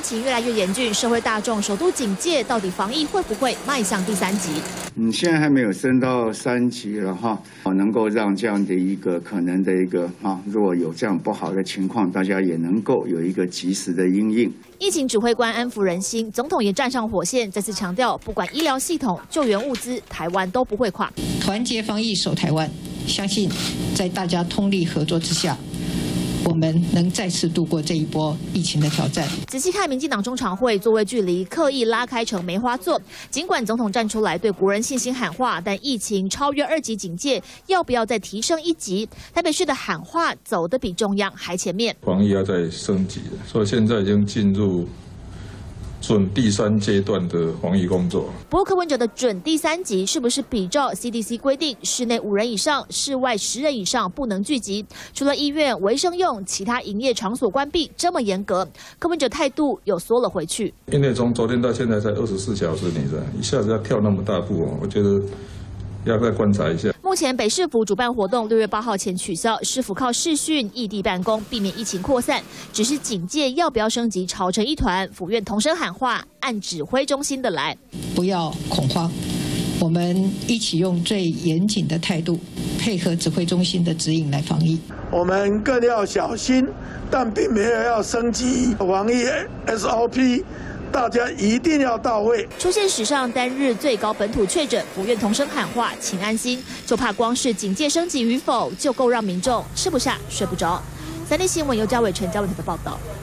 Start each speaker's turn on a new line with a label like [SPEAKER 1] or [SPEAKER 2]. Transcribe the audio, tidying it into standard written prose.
[SPEAKER 1] 情越来越严峻，社会大众首度警戒，到底防疫会不会迈向第3级？
[SPEAKER 2] 现在还没有升到3级了哈，能够让这样的一个可能的一个如果有这样不好的情况，大家也能够有一个及时的因应。
[SPEAKER 1] 疫情指挥官安抚人心，总统也站上火线，再次强调，不管医疗系统、救援物资，台湾都不会垮。
[SPEAKER 3] 团结防疫守台湾，相信在大家通力合作之下，我们能再次度过这一波疫情的挑战。
[SPEAKER 1] 仔细看民进党中常会座位距离刻意拉开成梅花座，尽管总统站出来对国人信心喊话，但疫情超越2级警戒，要不要再提升1级？台北市的喊话走得比中央还前面。
[SPEAKER 4] 防疫要再升级了，所以现在已经进入准第3阶段的防疫工作。
[SPEAKER 1] 不过柯文哲的准第3级是不是比照 CDC 规定，室内5人以上，室外10人以上不能聚集？除了医院、卫生用，其他营业场所关闭，这么严格，柯文哲态度又缩了回去。
[SPEAKER 4] 因为从昨天到现在才24小时，你知道，一下子要跳那么大步，我觉得要再观察一下。
[SPEAKER 1] 目前北市府主办活动6月8号前取消，市府靠视讯异地办公，避免疫情扩散。只是警戒要不要升级吵成一团，府院同声喊话，按指挥中心的来，
[SPEAKER 3] 不要恐慌，我们一起用最严谨的态度，配合指挥中心的指引来防疫。
[SPEAKER 5] 我们更要小心，但并没有要升级防疫 SOP。大家一定要到位。
[SPEAKER 1] 出现史上单日最高本土确诊，府院同声喊话，请安心，就怕光是警戒升级与否，就够让民众吃不下、睡不着。3立新闻由嘉伟、陈嘉文的报道。